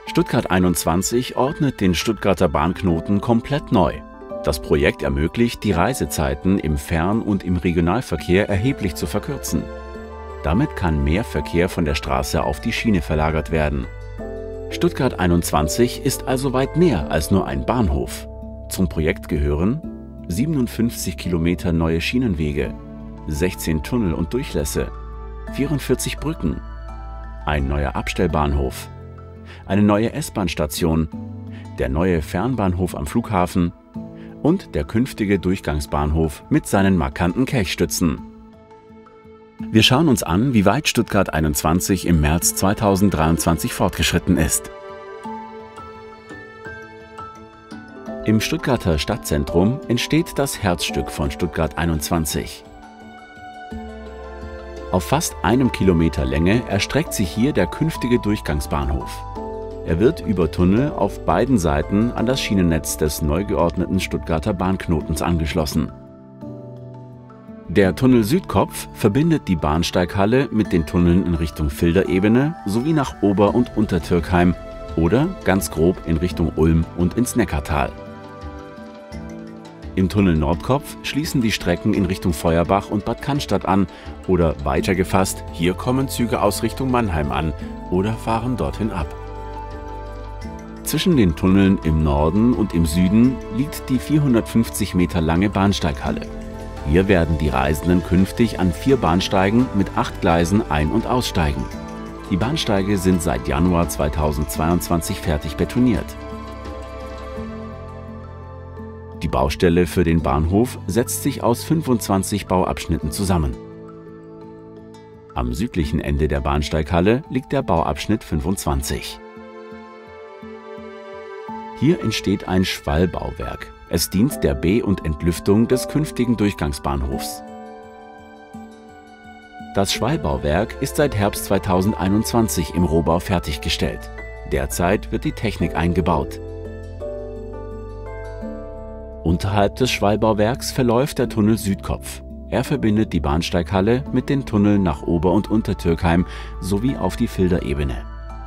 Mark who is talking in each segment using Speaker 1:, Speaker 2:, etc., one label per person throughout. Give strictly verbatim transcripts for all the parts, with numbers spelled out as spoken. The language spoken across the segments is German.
Speaker 1: Stuttgart einundzwanzig ordnet den Stuttgarter Bahnknoten komplett neu. Das Projekt ermöglicht, die Reisezeiten im Fern- und im Regionalverkehr erheblich zu verkürzen. Damit kann mehr Verkehr von der Straße auf die Schiene verlagert werden. Stuttgart einundzwanzig ist also weit mehr als nur ein Bahnhof. Zum Projekt gehören siebenundfünfzig Kilometer neue Schienenwege, sechzehn Tunnel und Durchlässe, vierundvierzig Brücken, ein neuer Abstellbahnhof, eine neue S-Bahn-Station, der neue Fernbahnhof am Flughafen und der künftige Durchgangsbahnhof mit seinen markanten Kelchstützen. Wir schauen uns an, wie weit Stuttgart einundzwanzig im März zweitausenddreiundzwanzig fortgeschritten ist. Im Stuttgarter Stadtzentrum entsteht das Herzstück von Stuttgart einundzwanzig. Auf fast einem Kilometer Länge erstreckt sich hier der künftige Durchgangsbahnhof. Er wird über Tunnel auf beiden Seiten an das Schienennetz des neu geordneten Stuttgarter Bahnknotens angeschlossen. Der Tunnel Südkopf verbindet die Bahnsteighalle mit den Tunneln in Richtung Filderebene sowie nach Ober- und Untertürkheim oder ganz grob in Richtung Ulm und ins Neckartal. Im Tunnel Nordkopf schließen die Strecken in Richtung Feuerbach und Bad Cannstatt an oder weiter gefasst, hier kommen Züge aus Richtung Mannheim an oder fahren dorthin ab. Zwischen den Tunneln im Norden und im Süden liegt die vierhundertfünfzig Meter lange Bahnsteighalle. Hier werden die Reisenden künftig an vier Bahnsteigen mit acht Gleisen ein- und aussteigen. Die Bahnsteige sind seit Januar zweitausendzweiundzwanzig fertig betoniert. Die Baustelle für den Bahnhof setzt sich aus fünfundzwanzig Bauabschnitten zusammen. Am südlichen Ende der Bahnsteighalle liegt der Bauabschnitt fünfundzwanzig. Hier entsteht ein Schwallbauwerk. Es dient der Be- und Entlüftung des künftigen Durchgangsbahnhofs. Das Schwallbauwerk ist seit Herbst zweitausendeinundzwanzig im Rohbau fertiggestellt. Derzeit wird die Technik eingebaut. Unterhalb des Schwallbauwerks verläuft der Tunnel Südkopf. Er verbindet die Bahnsteighalle mit den Tunneln nach Ober- und Untertürkheim sowie auf die Filderebene.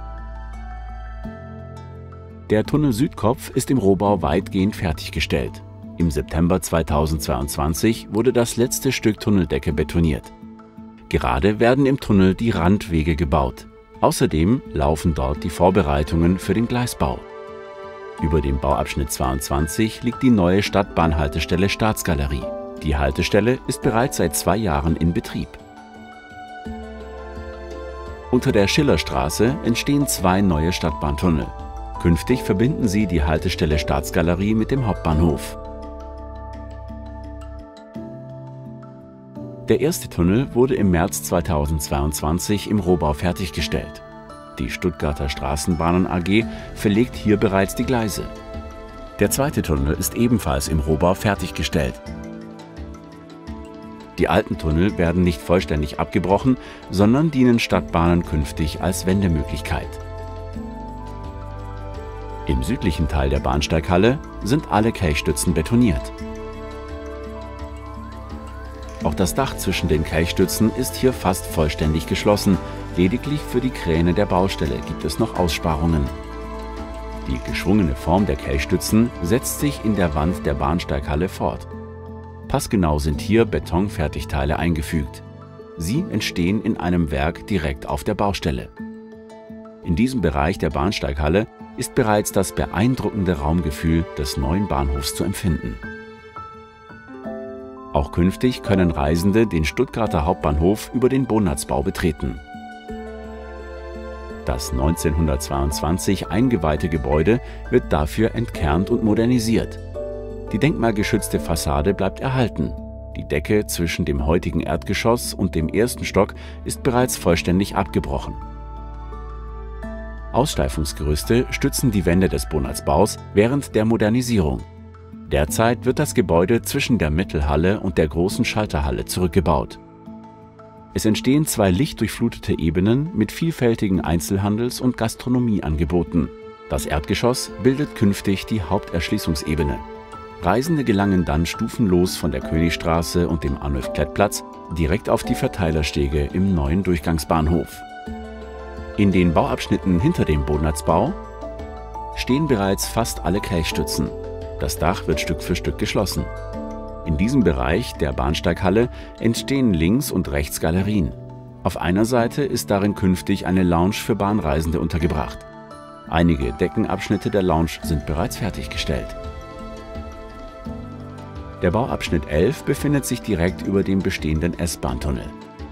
Speaker 1: Der Tunnel Südkopf ist im Rohbau weitgehend fertiggestellt. Im September zweitausendzweiundzwanzig wurde das letzte Stück Tunneldecke betoniert. Gerade werden im Tunnel die Randwege gebaut. Außerdem laufen dort die Vorbereitungen für den Gleisbau. Über dem Bauabschnitt zweiundzwanzig liegt die neue Stadtbahnhaltestelle Staatsgalerie. Die Haltestelle ist bereits seit zwei Jahren in Betrieb. Unter der Schillerstraße entstehen zwei neue Stadtbahntunnel. Künftig verbinden sie die Haltestelle Staatsgalerie mit dem Hauptbahnhof. Der erste Tunnel wurde im März zweitausendzweiundzwanzig im Rohbau fertiggestellt. Die Stuttgarter Straßenbahnen A G verlegt hier bereits die Gleise. Der zweite Tunnel ist ebenfalls im Rohbau fertiggestellt. Die alten Tunnel werden nicht vollständig abgebrochen, sondern dienen Stadtbahnen künftig als Wendemöglichkeit. Im südlichen Teil der Bahnsteighalle sind alle Kelchstützen betoniert. Auch das Dach zwischen den Kelchstützen ist hier fast vollständig geschlossen. Lediglich für die Kräne der Baustelle gibt es noch Aussparungen. Die geschwungene Form der Kelchstützen setzt sich in der Wand der Bahnsteighalle fort. Passgenau sind hier Betonfertigteile eingefügt. Sie entstehen in einem Werk direkt auf der Baustelle. In diesem Bereich der Bahnsteighalle ist bereits das beeindruckende Raumgefühl des neuen Bahnhofs zu empfinden. Auch künftig können Reisende den Stuttgarter Hauptbahnhof über den Bonatzbau betreten. Das neunzehnhundertzweiundzwanzig eingeweihte Gebäude wird dafür entkernt und modernisiert. Die denkmalgeschützte Fassade bleibt erhalten. Die Decke zwischen dem heutigen Erdgeschoss und dem ersten Stock ist bereits vollständig abgebrochen. Aussteifungsgerüste stützen die Wände des Bonatzbaus während der Modernisierung. Derzeit wird das Gebäude zwischen der Mittelhalle und der großen Schalterhalle zurückgebaut. Es entstehen zwei lichtdurchflutete Ebenen mit vielfältigen Einzelhandels- und Gastronomieangeboten. Das Erdgeschoss bildet künftig die Haupterschließungsebene. Reisende gelangen dann stufenlos von der Königstraße und dem Arnulf-Klett-Platz direkt auf die Verteilerstege im neuen Durchgangsbahnhof. In den Bauabschnitten hinter dem Bonatzbau stehen bereits fast alle Kelchstützen. Das Dach wird Stück für Stück geschlossen. In diesem Bereich der Bahnsteighalle entstehen links und rechts Galerien. Auf einer Seite ist darin künftig eine Lounge für Bahnreisende untergebracht. Einige Deckenabschnitte der Lounge sind bereits fertiggestellt. Der Bauabschnitt elf befindet sich direkt über dem bestehenden S-Bahn-Tunnel.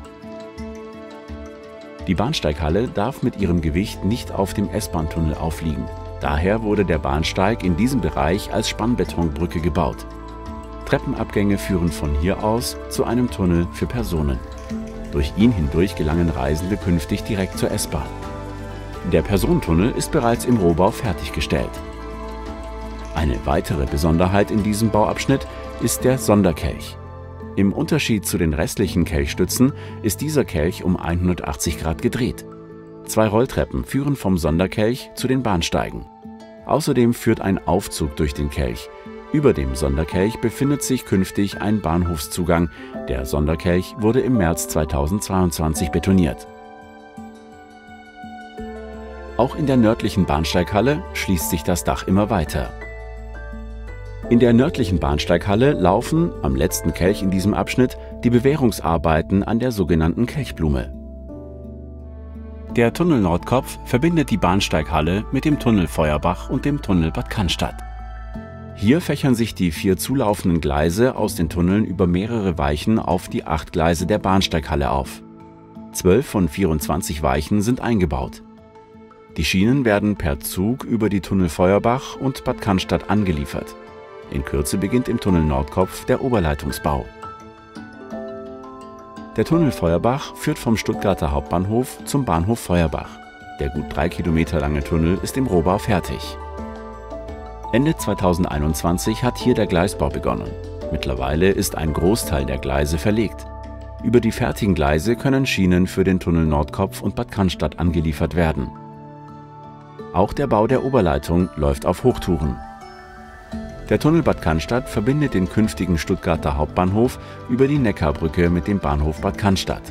Speaker 1: Die Bahnsteighalle darf mit ihrem Gewicht nicht auf dem S-Bahn-Tunnel aufliegen. Daher wurde der Bahnsteig in diesem Bereich als Spannbetonbrücke gebaut. Treppenabgänge führen von hier aus zu einem Tunnel für Personen. Durch ihn hindurch gelangen Reisende künftig direkt zur S-Bahn. Der Personentunnel ist bereits im Rohbau fertiggestellt. Eine weitere Besonderheit in diesem Bauabschnitt ist der Sonderkelch. Im Unterschied zu den restlichen Kelchstützen ist dieser Kelch um hundertachtzig Grad gedreht. Zwei Rolltreppen führen vom Sonderkelch zu den Bahnsteigen. Außerdem führt ein Aufzug durch den Kelch. Über dem Sonderkelch befindet sich künftig ein Bahnhofszugang. Der Sonderkelch wurde im März zweitausendzweiundzwanzig betoniert. Auch in der nördlichen Bahnsteighalle schließt sich das Dach immer weiter. In der nördlichen Bahnsteighalle laufen, am letzten Kelch in diesem Abschnitt, die Bewährungsarbeiten an der sogenannten Kelchblume. Der Tunnel Nordkopf verbindet die Bahnsteighalle mit dem Tunnel Feuerbach und dem Tunnel Bad Cannstatt. Hier fächern sich die vier zulaufenden Gleise aus den Tunneln über mehrere Weichen auf die acht Gleise der Bahnsteighalle auf. Zwölf von vierundzwanzig Weichen sind eingebaut. Die Schienen werden per Zug über die Tunnel Feuerbach und Bad Cannstatt angeliefert. In Kürze beginnt im Tunnel Nordkopf der Oberleitungsbau. Der Tunnel Feuerbach führt vom Stuttgarter Hauptbahnhof zum Bahnhof Feuerbach. Der gut drei Kilometer lange Tunnel ist im Rohbau fertig. Ende zweitausendeinundzwanzig hat hier der Gleisbau begonnen. Mittlerweile ist ein Großteil der Gleise verlegt. Über die fertigen Gleise können Schienen für den Tunnel Nordkopf und Bad Cannstatt angeliefert werden. Auch der Bau der Oberleitung läuft auf Hochtouren. Der Tunnel Bad Cannstatt verbindet den künftigen Stuttgarter Hauptbahnhof über die Neckarbrücke mit dem Bahnhof Bad Cannstatt.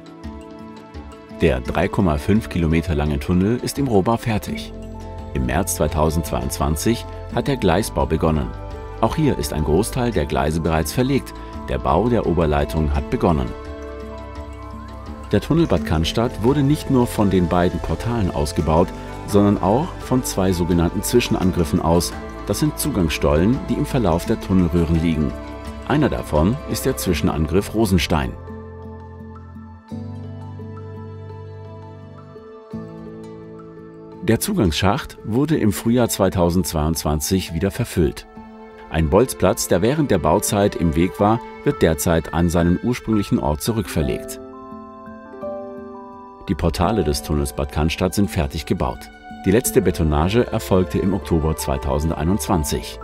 Speaker 1: Der drei Komma fünf Kilometer lange Tunnel ist im Rohbau fertig. Im März zweitausendzweiundzwanzig hat der Gleisbau begonnen. Auch hier ist ein Großteil der Gleise bereits verlegt. Der Bau der Oberleitung hat begonnen. Der Tunnel Bad Cannstatt wurde nicht nur von den beiden Portalen ausgebaut, sondern auch von zwei sogenannten Zwischenangriffen aus. Das sind Zugangsstollen, die im Verlauf der Tunnelröhren liegen. Einer davon ist der Zwischenangriff Rosenstein. Der Zugangsschacht wurde im Frühjahr zweitausendzweiundzwanzig wieder verfüllt. Ein Bolzplatz, der während der Bauzeit im Weg war, wird derzeit an seinen ursprünglichen Ort zurückverlegt. Die Portale des Tunnels Bad Cannstatt sind fertig gebaut. Die letzte Betonage erfolgte im Oktober zweitausendeinundzwanzig.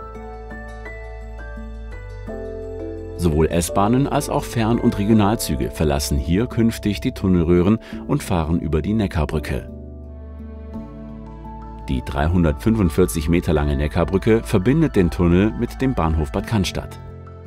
Speaker 1: Sowohl S-Bahnen als auch Fern- und Regionalzüge verlassen hier künftig die Tunnelröhren und fahren über die Neckarbrücke. Die dreihundertfünfundvierzig Meter lange Neckarbrücke verbindet den Tunnel mit dem Bahnhof Bad Cannstatt.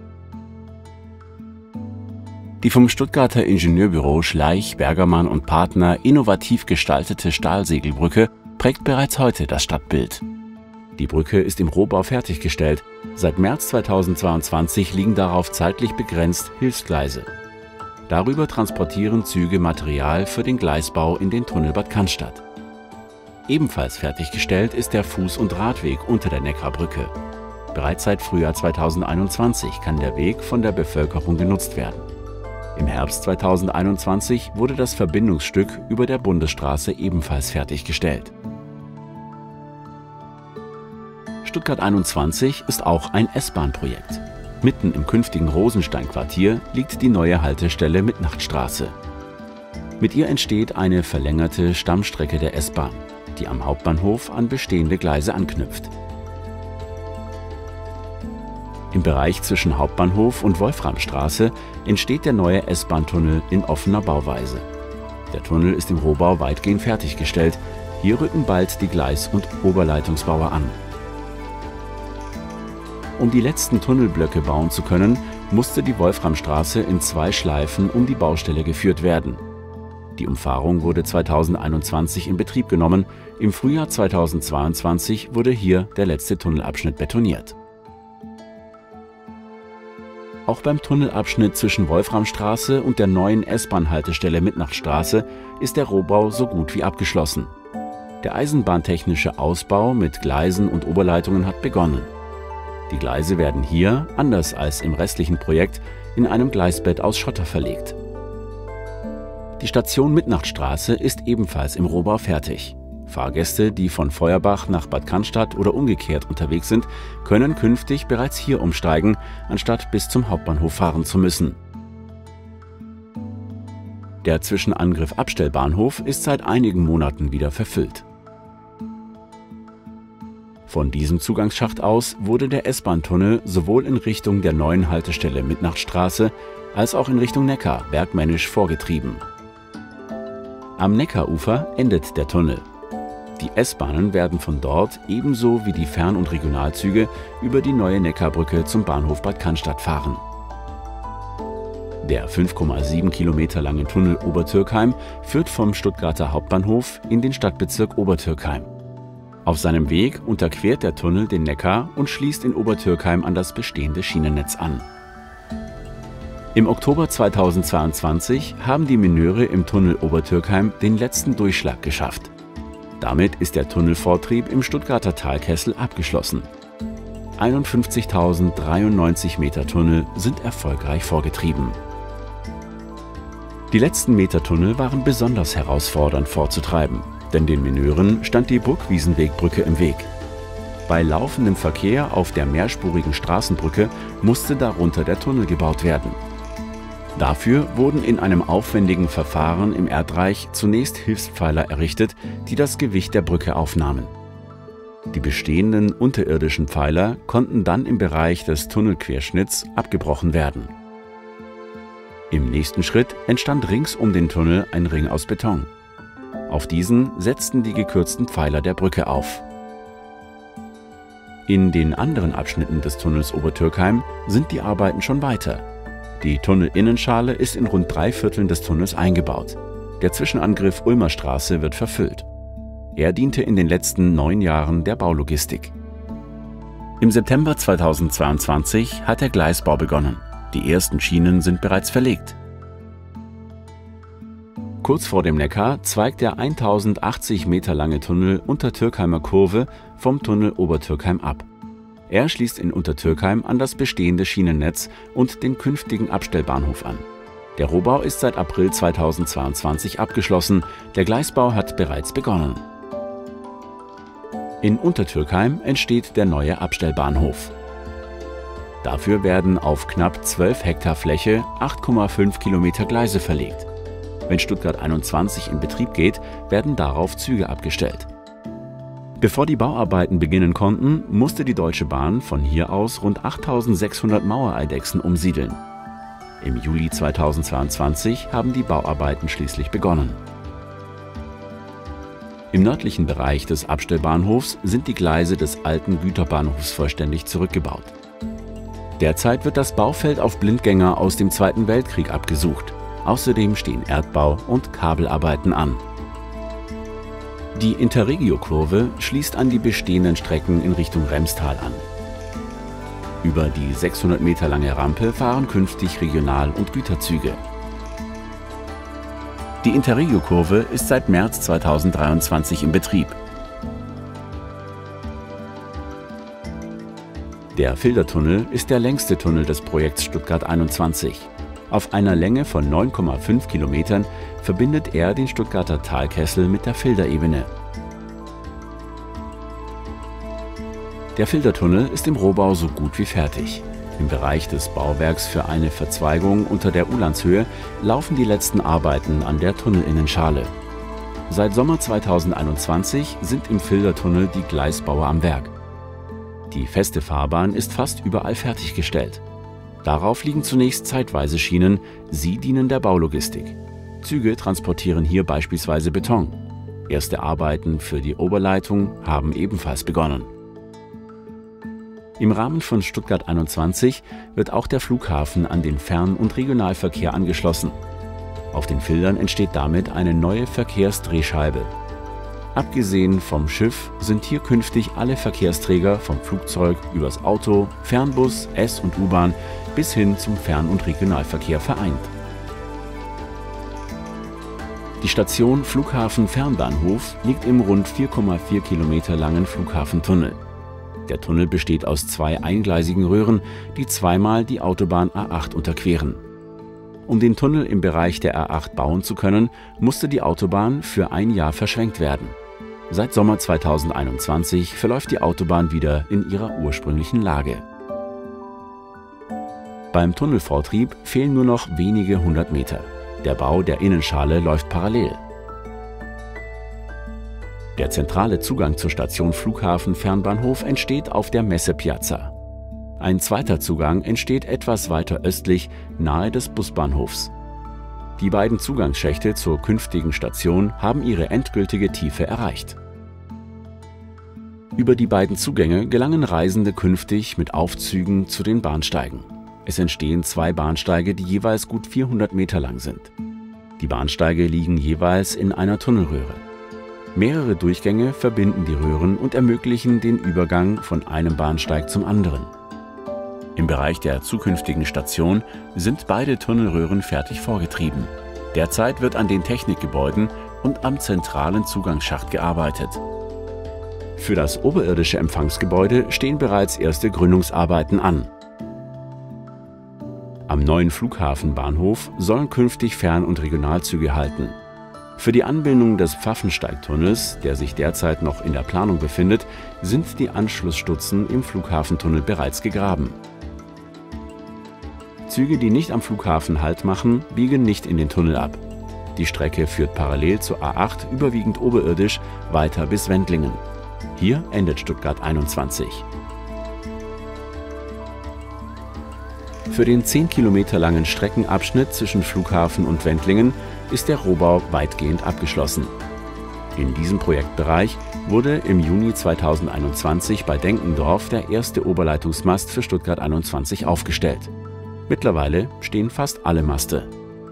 Speaker 1: Die vom Stuttgarter Ingenieurbüro Schleich, Bergermann und Partner innovativ gestaltete Stahlsegelbrücke prägt bereits heute das Stadtbild. Die Brücke ist im Rohbau fertiggestellt. Seit März zweitausendzweiundzwanzig liegen darauf zeitlich begrenzt Hilfsgleise. Darüber transportieren Züge Material für den Gleisbau in den Tunnel Bad Cannstatt. Ebenfalls fertiggestellt ist der Fuß- und Radweg unter der Neckarbrücke. Bereits seit Frühjahr zweitausendeinundzwanzig kann der Weg von der Bevölkerung genutzt werden. Im Herbst zweitausendeinundzwanzig wurde das Verbindungsstück über der Bundesstraße ebenfalls fertiggestellt. Stuttgart einundzwanzig ist auch ein S-Bahn-Projekt. Mitten im künftigen Rosenstein-Quartier liegt die neue Haltestelle Mitnachtstraße. Mit ihr entsteht eine verlängerte Stammstrecke der S-Bahn, die am Hauptbahnhof an bestehende Gleise anknüpft. Im Bereich zwischen Hauptbahnhof und Wolframstraße entsteht der neue S-Bahn-Tunnel in offener Bauweise. Der Tunnel ist im Rohbau weitgehend fertiggestellt. Hier rücken bald die Gleis- und Oberleitungsbauer an. Um die letzten Tunnelblöcke bauen zu können, musste die Wolframstraße in zwei Schleifen um die Baustelle geführt werden. Die Umfahrung wurde zweitausendeinundzwanzig in Betrieb genommen. Im Frühjahr zweitausendzweiundzwanzig wurde hier der letzte Tunnelabschnitt betoniert. Auch beim Tunnelabschnitt zwischen Wolframstraße und der neuen S-Bahn-Haltestelle Mittnachtstraße ist der Rohbau so gut wie abgeschlossen. Der eisenbahntechnische Ausbau mit Gleisen und Oberleitungen hat begonnen. Die Gleise werden hier, anders als im restlichen Projekt, in einem Gleisbett aus Schotter verlegt. Die Station Mittnachtstraße ist ebenfalls im Rohbau fertig. Fahrgäste, die von Feuerbach nach Bad Cannstatt oder umgekehrt unterwegs sind, können künftig bereits hier umsteigen, anstatt bis zum Hauptbahnhof fahren zu müssen. Der Zwischenangriff-Abstellbahnhof ist seit einigen Monaten wieder verfüllt. Von diesem Zugangsschacht aus wurde der S-Bahn-Tunnel sowohl in Richtung der neuen Haltestelle Mittnachtstraße als auch in Richtung Neckar bergmännisch vorgetrieben. Am Neckarufer endet der Tunnel. Die S-Bahnen werden von dort ebenso wie die Fern- und Regionalzüge über die neue Neckarbrücke zum Bahnhof Bad Cannstatt fahren. Der fünf Komma sieben Kilometer lange Tunnel Obertürkheim führt vom Stuttgarter Hauptbahnhof in den Stadtbezirk Obertürkheim. Auf seinem Weg unterquert der Tunnel den Neckar und schließt in Obertürkheim an das bestehende Schienennetz an. Im Oktober zweitausendzweiundzwanzig haben die Mineure im Tunnel Obertürkheim den letzten Durchschlag geschafft. Damit ist der Tunnelvortrieb im Stuttgarter Talkessel abgeschlossen. einundfünfzigtausenddreiundneunzig Meter Tunnel sind erfolgreich vorgetrieben. Die letzten Meter Tunnel waren besonders herausfordernd vorzutreiben, denn den Mineuren stand die Burgwiesenwegbrücke im Weg. Bei laufendem Verkehr auf der mehrspurigen Straßenbrücke musste darunter der Tunnel gebaut werden. Dafür wurden in einem aufwendigen Verfahren im Erdreich zunächst Hilfspfeiler errichtet, die das Gewicht der Brücke aufnahmen. Die bestehenden unterirdischen Pfeiler konnten dann im Bereich des Tunnelquerschnitts abgebrochen werden. Im nächsten Schritt entstand rings um den Tunnel ein Ring aus Beton. Auf diesen setzten die gekürzten Pfeiler der Brücke auf. In den anderen Abschnitten des Tunnels Obertürkheim sind die Arbeiten schon weiter. Die Tunnelinnenschale ist in rund drei Vierteln des Tunnels eingebaut. Der Zwischenangriff Ulmer Straße wird verfüllt. Er diente in den letzten neun Jahren der Baulogistik. Im September zweitausendzweiundzwanzig hat der Gleisbau begonnen. Die ersten Schienen sind bereits verlegt. Kurz vor dem Neckar zweigt der eintausendachtzig Meter lange Tunnel Untertürkheimer Kurve vom Tunnel Obertürkheim ab. Er schließt in Untertürkheim an das bestehende Schienennetz und den künftigen Abstellbahnhof an. Der Rohbau ist seit April zweitausendzweiundzwanzig abgeschlossen, der Gleisbau hat bereits begonnen. In Untertürkheim entsteht der neue Abstellbahnhof. Dafür werden auf knapp zwölf Hektar Fläche acht Komma fünf Kilometer Gleise verlegt. Wenn Stuttgart einundzwanzig in Betrieb geht, werden darauf Züge abgestellt. Bevor die Bauarbeiten beginnen konnten, musste die Deutsche Bahn von hier aus rund achttausendsechshundert Mauereidechsen umsiedeln. Im Juli zweitausendzweiundzwanzig haben die Bauarbeiten schließlich begonnen. Im nördlichen Bereich des Abstellbahnhofs sind die Gleise des alten Güterbahnhofs vollständig zurückgebaut. Derzeit wird das Baufeld auf Blindgänger aus dem Zweiten Weltkrieg abgesucht. Außerdem stehen Erdbau- und Kabelarbeiten an. Die Interregio-Kurve schließt an die bestehenden Strecken in Richtung Remstal an. Über die sechshundert Meter lange Rampe fahren künftig Regional- und Güterzüge. Die Interregio-Kurve ist seit März zweitausenddreiundzwanzig in Betrieb. Der Fildertunnel ist der längste Tunnel des Projekts Stuttgart einundzwanzig. Auf einer Länge von neun Komma fünf Kilometern verbindet er den Stuttgarter Talkessel mit der Filderebene. Der Fildertunnel ist im Rohbau so gut wie fertig. Im Bereich des Bauwerks für eine Verzweigung unter der Ulandshöhe laufen die letzten Arbeiten an der Tunnelinnenschale. Seit Sommer zweitausendeinundzwanzig sind im Fildertunnel die Gleisbauer am Werk. Die feste Fahrbahn ist fast überall fertiggestellt. Darauf liegen zunächst zeitweise Schienen, sie dienen der Baulogistik. Züge transportieren hier beispielsweise Beton. Erste Arbeiten für die Oberleitung haben ebenfalls begonnen. Im Rahmen von Stuttgart einundzwanzig wird auch der Flughafen an den Fern- und Regionalverkehr angeschlossen. Auf den Fildern entsteht damit eine neue Verkehrsdrehscheibe. Abgesehen vom Schiff sind hier künftig alle Verkehrsträger vom Flugzeug übers Auto, Fernbus, S- und U-Bahn bis hin zum Fern- und Regionalverkehr vereint. Die Station Flughafen Fernbahnhof liegt im rund vier Komma vier Kilometer langen Flughafentunnel. Der Tunnel besteht aus zwei eingleisigen Röhren, die zweimal die Autobahn A acht unterqueren. Um den Tunnel im Bereich der A acht bauen zu können, musste die Autobahn für ein Jahr verschwenkt werden. Seit Sommer zweitausendeinundzwanzig verläuft die Autobahn wieder in ihrer ursprünglichen Lage. Beim Tunnelvortrieb fehlen nur noch wenige hundert Meter. Der Bau der Innenschale läuft parallel. Der zentrale Zugang zur Station Flughafen Fernbahnhof entsteht auf der Messepiazza. Ein zweiter Zugang entsteht etwas weiter östlich, nahe des Busbahnhofs. Die beiden Zugangsschächte zur künftigen Station haben ihre endgültige Tiefe erreicht. Über die beiden Zugänge gelangen Reisende künftig mit Aufzügen zu den Bahnsteigen. Es entstehen zwei Bahnsteige, die jeweils gut vierhundert Meter lang sind. Die Bahnsteige liegen jeweils in einer Tunnelröhre. Mehrere Durchgänge verbinden die Röhren und ermöglichen den Übergang von einem Bahnsteig zum anderen. Im Bereich der zukünftigen Station sind beide Tunnelröhren fertig vorgetrieben. Derzeit wird an den Technikgebäuden und am zentralen Zugangsschacht gearbeitet. Für das oberirdische Empfangsgebäude stehen bereits erste Gründungsarbeiten an. Am neuen Flughafenbahnhof sollen künftig Fern- und Regionalzüge halten. Für die Anbindung des Pfaffensteigtunnels, der sich derzeit noch in der Planung befindet, sind die Anschlussstutzen im Flughafentunnel bereits gegraben. Züge, die nicht am Flughafen Halt machen, biegen nicht in den Tunnel ab. Die Strecke führt parallel zur A acht überwiegend oberirdisch weiter bis Wendlingen. Hier endet Stuttgart einundzwanzig. Für den zehn Kilometer langen Streckenabschnitt zwischen Flughafen und Wendlingen ist der Rohbau weitgehend abgeschlossen. In diesem Projektbereich wurde im Juni zweitausendeinundzwanzig bei Denkendorf der erste Oberleitungsmast für Stuttgart einundzwanzig aufgestellt. Mittlerweile stehen fast alle Maste.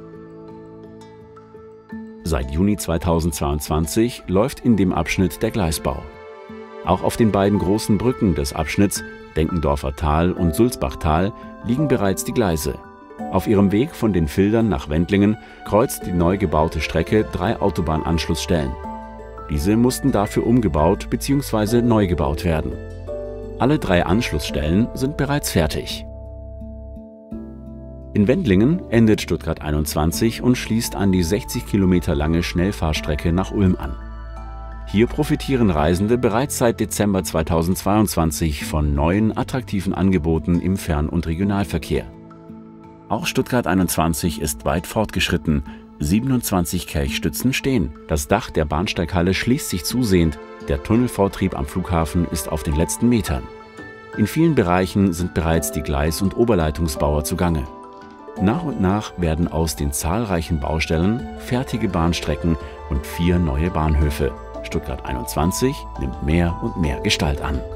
Speaker 1: Seit Juni zweitausendzweiundzwanzig läuft in dem Abschnitt der Gleisbau. Auch auf den beiden großen Brücken des Abschnitts, Denkendorfer Tal und Sulzbachtal, liegen bereits die Gleise. Auf ihrem Weg von den Fildern nach Wendlingen kreuzt die neu gebaute Strecke drei Autobahnanschlussstellen. Diese mussten dafür umgebaut bzw. neu gebaut werden. Alle drei Anschlussstellen sind bereits fertig. In Wendlingen endet Stuttgart einundzwanzig und schließt an die sechzig Kilometer lange Schnellfahrstrecke nach Ulm an. Hier profitieren Reisende bereits seit Dezember zweitausendzweiundzwanzig von neuen, attraktiven Angeboten im Fern- und Regionalverkehr. Auch Stuttgart einundzwanzig ist weit fortgeschritten. siebenundzwanzig Kelchstützen stehen. Das Dach der Bahnsteighalle schließt sich zusehend. Der Tunnelvortrieb am Flughafen ist auf den letzten Metern. In vielen Bereichen sind bereits die Gleis- und Oberleitungsbauer zugange. Nach und nach werden aus den zahlreichen Baustellen fertige Bahnstrecken und vier neue Bahnhöfe. Stuttgart einundzwanzig nimmt mehr und mehr Gestalt an.